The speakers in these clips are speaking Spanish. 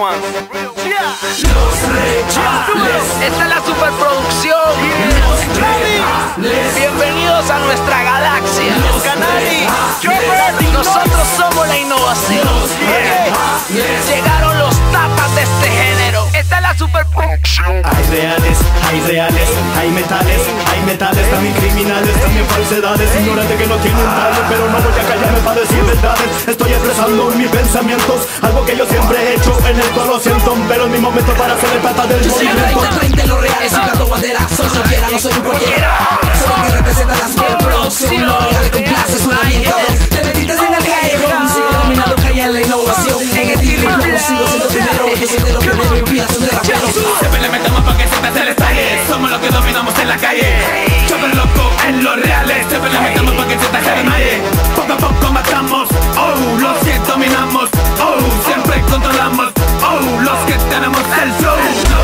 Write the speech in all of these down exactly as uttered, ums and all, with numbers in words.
ones. Yeah. Esta es la superproducción. Bienvenidos a nuestra galaxia. Canali. Nosotros somos la innovación. Llegaron los tapas de este género. Esta es la superproducción. Hay reales, hay reales, hay metales, hay metales, también criminales, también falsedades. Ignorante que no tiene un tal, pero no voy a callarme para decir verdades. Estoy expresando mis pensamientos, algo que yo siempre he hecho, en el cual lo siento, pero es mi momento para ser el pata del movimiento. Frente a lo real, es un gato bandera. Soy cualquiera, no soy un cualquiera. Soy el que representa la superproducción. Lo real con clase es un ambiente. Te metiste en el callejón, sigo dominando calle en la innovación. En el ritmo sigo siendo primero, yo soy de los pioneros y vida son de raperos. Siempre le metemos pa' que se pase el estalle. Somos los que dominamos en la calle. Chopper loco en los reales. Siempre le metemos pa' que se taje de nadie. Poco a poco matamos, oh, los que dominamos, oh, siempre controlamos, oh, los que tenemos el flow.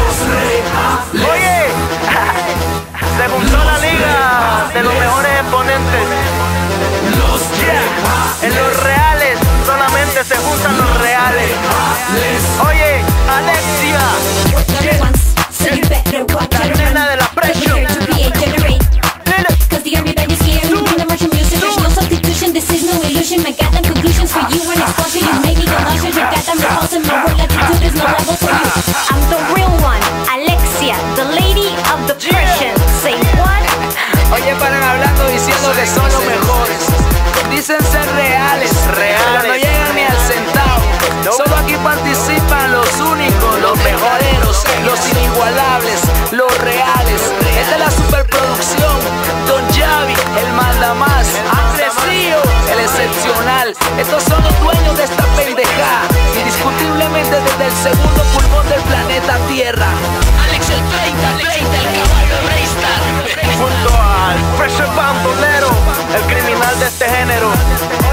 Oye, se juntó la liga de los mejores exponentes. Yeah. En los reales solamente se juntan los reales. Oye, Alexia, la nena de la presión. This is no illusion, I got them conclusions for you and exposure. You make me go nauseous, you got them repulsive. My whole attitude is no level for you. I'm the real one, Alexia, the lady of the depression. Say what? Oye, paran hablando diciendo que son los mejores. Dicen ser reales, reales, pero no llegan ni al centavo. Solo aquí participan los únicos, los mejoreros, los inigualables, los reales. Esta es la superproducción. Don Javi, el mandamás. Andresillo, el excepcional. Estos son los dueños de esta pendejada. Indiscutiblemente desde el segundo pulmón del planeta Tierra. Alex el treinta, treinta, el caballo Raystar. Junto al Pressure Bandolero, el criminal de este género.